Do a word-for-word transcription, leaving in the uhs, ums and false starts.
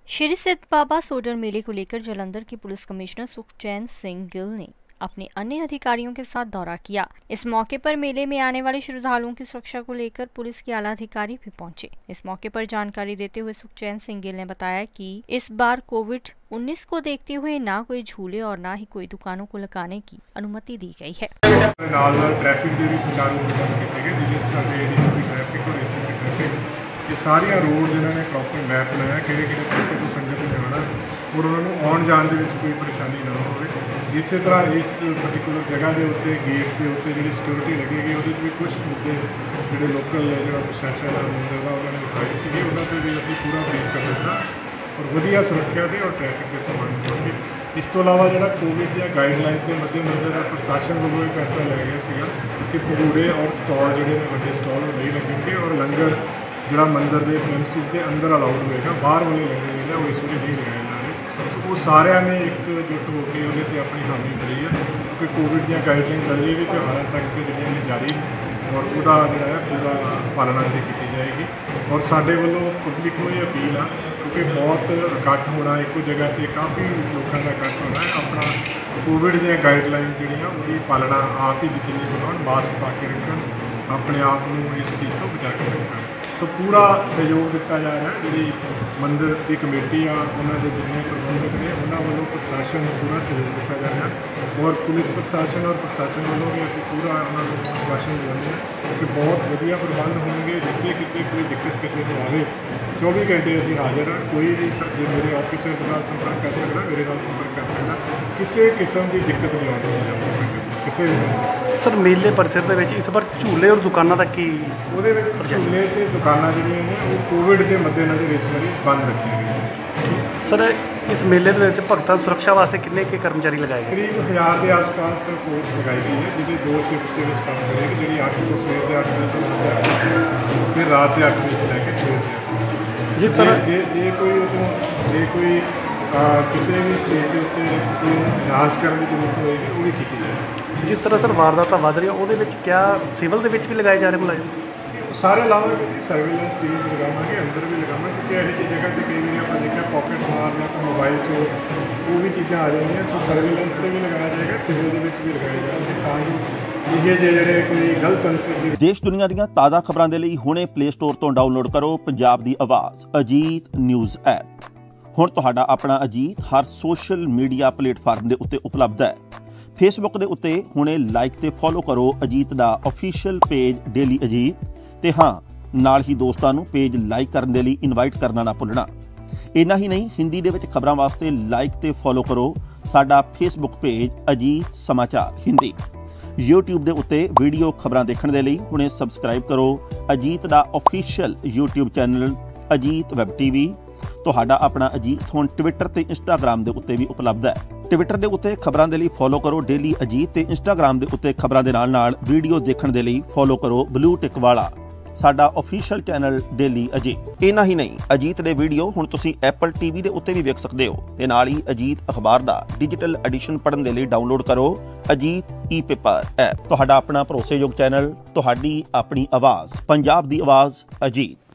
श्री सिद्ध बाबा सोडर मेले को लेकर जालंधर के पुलिस कमिश्नर सुखचैन सिंह गिल ने अपने अन्य अधिकारियों के साथ दौरा किया। इस मौके पर मेले में आने वाले श्रद्धालुओं की सुरक्षा को लेकर पुलिस के आला अधिकारी भी पहुंचे। इस मौके पर जानकारी देते हुए सुखचैन सिंह गिल ने बताया कि इस बार कोविड उन्नीस को देखते हुए ना कोई झूले और ना ही कोई दुकानों को लगाने की अनुमति दी गई है। ये सारिया रोड जिन्होंने प्रॉपर मैप बनाया कि पासे तो संगत ने आना और उन्होंने आने जाने में कोई परेशानी ना हो। इस तरह इस पर्टिकुलर जगह के उत्ते गेट्स के उत्ते जी सिक्योरिटी लगेगी वो भी कुछ मुद्दे जो लोकल जो प्रशासन मुद्दे का उन्होंने उठाए थे उन्होंने भी अभी पूरा ब्रीफ कर दिता और वधिया सुरक्षा के और ट्रैफिक के प्रबंध होंगे। इस तो इलावा जो कोविड दी गाइडलाइंस के मद्देनज़र प्रशासन वालों एक फैसला लिया गया कि भगूड़े और स्टॉल जोड़े बड़े स्टॉल नहीं लगेंगे और लंगर जो मंदिर के प्रेमिसिस के अंदर अलाउड होएगा, बाहर वाले लंगर जो वो इस वे नहीं लगाए जा रहे। तो वो सारे ने एकजुट होकर वो अपनी हामी भरी है क्योंकि कोविड दी गाइडलाइंस अजे भी त्यौहार तक जो जारी और वह जो है पूरा पालना भी की जाएगी। और साढ़े वालों पब्लिक को ये अपील आ क्योंकि बहुत इकट्ठ होना एक जगह पर काफ़ी लोगों का इकट्ठ होना है, अपना कोविड दी गाइडलाइंस जी पालना आप ही यकीनी बनाओ, मास्क पा के रखन, अपने आप को इस चीज़ को बचा के रखना। सो पूरा सहयोग दिता जा रहा है। जी मंदिर की कमेटी आ उन्होंने जिन्हें प्रबंधक ने उन्होंने वालों प्रशासन पूरा सहयोग दिता जा रहा है और पुलिस प्रशासन और प्रशासन वालों भी असं पूरा उन्होंने आश्वासन दिते हैं कि बहुत वधिया प्रबंध होंगे। जितने कितने कोई दिक्कत किसी को आए चौबीस घंटे असी हाजिर हाँ। कोई भी जो मेरे ऑफिसर्स नाल संपर्क कर सकता, मेरे नाल संपर्क कर सकता, किसी किस्म की दिक्कत नहीं आने जाऊगी संगत किसी भी। सर मेले परिसर ਦੇ ਵਿੱਚ ਇਸ ਵਾਰ ਝੂਲੇ और दुकानों तक की ਉਹਦੇ ਵਿੱਚ ਝੂਲੇ ਤੇ ਦੁਕਾਨਾਂ ਜਿਹੜੀਆਂ ਨੇ ਉਹ ਕੋਵਿਡ ਦੇ ਮੱਦੇਨਜ਼ਰ ਇਸ ਵਾਰੀ ਬੰਦ ਰੱਖੀਆਂ ਗਈਆਂ ਨੇ। ਸਰ ਇਸ ਮੇਲੇ ਦੇ ਵਿੱਚ ਭਗਤਾਂ ਦੀ ਸੁਰੱਖਿਆ ਵਾਸਤੇ ਕਿੰਨੇ ਕੇ ਕਰਮਚਾਰੀ ਲਗਾਏ ਗਏ? ਕਰੀਬ ਹਜ਼ਾਰ ਦੇ ਆਸ-ਪਾਸ ਫੋਰਸ ਲਗਾਈ ਗਈ ਹੈ ਜਿਹਦੇ ਦੋ ਸ਼ਿਫਟ ਦੇ ਵਿੱਚ ਕੰਮ ਕਰੇਗੀ, ਜਿਹੜੀ ਅੱਠ ਤੋਂ ਸਵੇਰ ਦੇ ਅੱਠ ਵਜੇ ਤੋਂ ਰਾਤ ਦੇ ਅੱਠ ਵਜੇ ਫਿਰ ਰਾਤ ਦੇ ਅੱਠ ਵਜੇ ਤੋਂ ਲੈ ਕੇ ਸਵੇਰ ਦੇ ਅੱਠ ਵਜੇ। ਜਿਸ ਤਰ੍ਹਾਂ ਜੇ ਜੇ ਕੋਈ ਉਦੋਂ ਜੇ ਕੋਈ ਕਿਸੇ ਵੀ ਸਟੇਜ ਦੇ ਉੱਤੇ ਕੋਈ ਜਾਂਚ ਕਰਨ ਦੀ ਜ਼ਰੂਰਤ ਹੋਏਗੀ ਉਹ ਵੀ ਕੀਤੀ ਜਾਏਗੀ। ਜਿਸ ਤਰ੍ਹਾਂ ਸਰ ਵਾਰਦਾਤਾਂ ਵੱਧ ਰਹੀਆਂ ਉਹਦੇ ਵਿੱਚ ਕਿਆ ਸਿਵਲ ਦੇ ਵਿੱਚ ਵੀ ਲਗਾਏ ਜਾ ਰਹੇ ਮੁਲਾਜ਼ਮ? ਸਾਰੇ ਲਾਵਾਂਗੇ ਜੀ, ਸਰਵੇਲੈਂਸ ਟੀਮਸ ਲਗਾਵਾਂਗੇ, ਅੰਦਰ ਵੀ ਲਗਾਵਾਂਗੇ ਕਿਉਂਕਿ ਇਹੋ ਜਿਹੀ ਜਗ੍ਹਾ 'ਤੇ ਕਈ ਵਾਰੀ ਆਪਾਂ ਦੇਖਿਆ ਪॉकेट ਮਾਰ ਜਾਂ ਕੋਈ ਮੋਬਾਈਲ 'ਚ ਉਹ ਵੀ ਚੀਜ਼ਾਂ ਆ ਜਾਂਦੀਆਂ। ਸੋ ਸਰਵੇਲੈਂਸ 'ਤੇ ਵੀ ਲਗਾਇਆ ਜਾਏਗਾ, ਸਿਵਲ ਦੇ ਵਿੱਚ ਵੀ ਲਗਾਏ ਜਾਣਗੇ ਤਾਂ ਜੋ ਇਹ ਜਿਹੜੇ ਕੋਈ ਗਲਤ ਅੰਸਰ। ਦੇਸ਼ ਦੁਨੀਆ ਦੀਆਂ ਤਾਜ਼ਾ ਖਬਰਾਂ ਦੇ ਲਈ ਹੁਣੇ ਪਲੇ ਸਟੋਰ ਤੋਂ ਡਾਊਨਲੋਡ ਕਰੋ ਪੰਜਾਬ ਦੀ ਆਵਾਜ਼ ਅਜੀਤ ਨਿਊਜ਼ ਐਪ। ਹੁਣ ਤੁਹਾਡਾ ਆਪਣਾ ਅਜੀਤ ਹਰ ਸੋਸ਼ਲ ਮੀਡੀਆ ਪਲੇਟਫਾਰਮ ਦੇ ਉੱਤੇ ਉਪਲਬਧ ਹੈ। ਫੇਸਬੁੱਕ ਦੇ ਉੱਤੇ ਹੁਣੇ ਲਾਈਕ ਤੇ ਫੋਲੋ ਕਰੋ ਅਜੀਤ ਦਾ ਅਫੀਸ਼ੀਅਲ ਪੇਜ ਡੇਲੀ ਅਜੀਤ ਤੇ ਹਾਂ ਨਾਲ ਹੀ ਦੋਸਤਾਂ ਨੂੰ ਪੇਜ ਲਾਈਕ ਕਰਨ ਦੇ ਲਈ ਇਨਵਾਈਟ ਕਰਨਾ ਨਾ ਭੁੱਲਣਾ। ਇੰਨਾ ਹੀ ਨਹੀਂ, ਹਿੰਦੀ ਦੇ ਵਿੱਚ ਖਬਰਾਂ ਵਾਸਤੇ ਲਾਈਕ ਤੇ ਫੋਲੋ ਕਰੋ ਸਾਡਾ ਫੇਸਬੁੱਕ ਪੇਜ ਅਜੀਤ ਸਮਾਚਾਰ ਹਿੰਦੀ। YouTube ਦੇ ਉੱਤੇ ਵੀਡੀਓ ਖਬਰਾਂ ਦੇਖਣ ਦੇ ਲਈ ਹੁਣੇ ਸਬਸਕ੍ਰਾਈਬ ਕਰੋ ਅਜੀਤ ਦਾ official YouTube channel Ajit web TV. ਤੁਹਾਡਾ ਆਪਣਾ ਅਜੀਤ ਹੁਣ ਟਵਿੱਟਰ ਤੇ ਇੰਸਟਾਗ੍ਰਾਮ ਦੇ ਉੱਤੇ ਵੀ ਉਪਲਬਧ ਹੈ। ਟਵਿੱਟਰ ਦੇ ਉੱਤੇ ਖਬਰਾਂ ਦੇ ਲਈ ਫੋਲੋ ਕਰੋ ਡੇਲੀ ਅਜੀਤ ਤੇ ਇੰਸਟਾਗ੍ਰਾਮ ਦੇ ਉੱਤੇ ਖਬਰਾਂ ਦੇ ਨਾਲ ਨਾਲ ਵੀਡੀਓ ਦੇਖਣ ਦੇ ਲਈ ਫੋਲੋ ਕਰੋ ਬਲੂ ਟਿਕ ਵਾਲਾ ਸਾਡਾ ਅਫੀਸ਼ੀਅਲ ਚੈਨਲ ਡੇਲੀ ਅਜੀਤ। ਇੰਨਾ ਹੀ ਨਹੀਂ, ਅਜੀਤ ਦੇ ਵੀਡੀਓ ਹੁਣ ਤੁਸੀਂ ਐਪਲ ਟੀਵੀ ਦੇ ਉੱਤੇ ਵੀ ਵੇਖ ਸਕਦੇ ਹੋ ਤੇ ਨਾਲ ਹੀ ਅਜੀਤ ਅਖਬਾਰ ਦਾ ਡਿਜੀਟਲ ਐਡੀਸ਼ਨ ਪੜ੍ਹਨ ਦੇ ਲਈ ਡਾਊਨਲੋਡ ਕਰੋ ਅਜੀਤ ਈ ਪੇਪਰ ਐਪ। ਤੁਹਾਡਾ ਆਪਣਾ ਭਰੋਸੇਯੋਗ ਚੈਨਲ, ਤੁਹਾਡੀ ਆਪਣੀ ਆਵਾਜ਼, ਪੰਜਾਬ ਦੀ ਆਵਾਜ਼ ਅਜੀਤ।